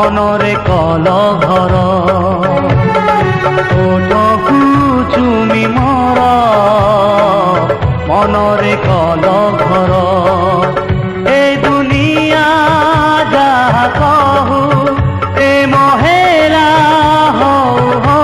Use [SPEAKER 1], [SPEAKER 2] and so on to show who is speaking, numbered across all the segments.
[SPEAKER 1] मनरे कल घर ओठकू चुमी मोर मनरे कल घर ए दुनिया जहा कहू ए महेला हो हो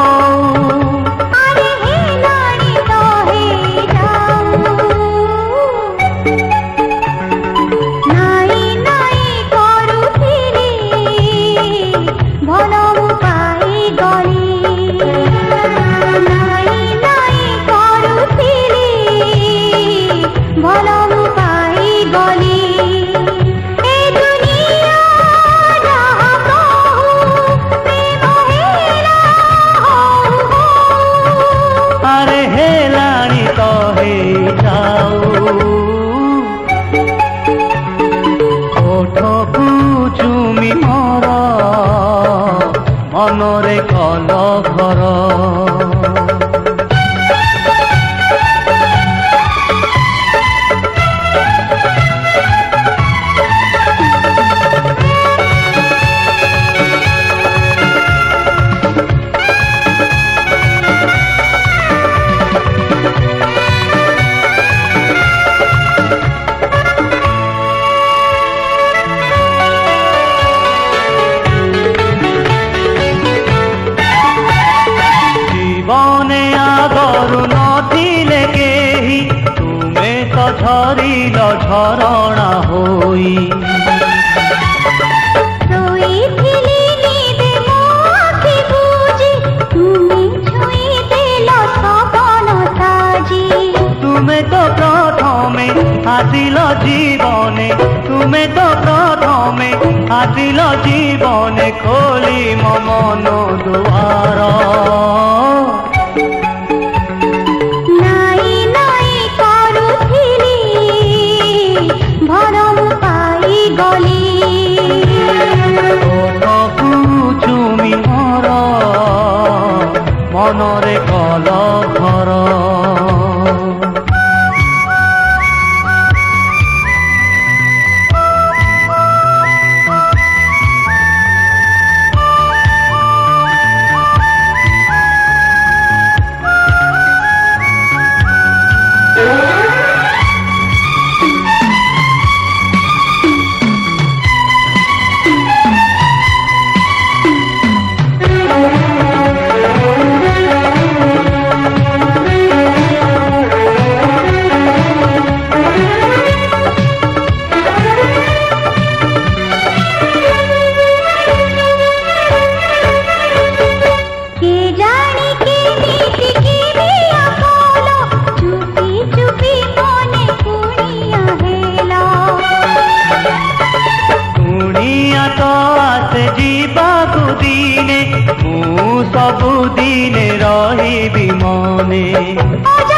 [SPEAKER 1] चुमी मोर मनरे कल घर झरिल झरणा होई तुमे तो प्रथमे आसिल जीवने तुमे तो प्रथमे आसिल जीवने खोली मो मन दुआर चुमी मोर मनरे कल घर दिने मु सबु दिने रही मने।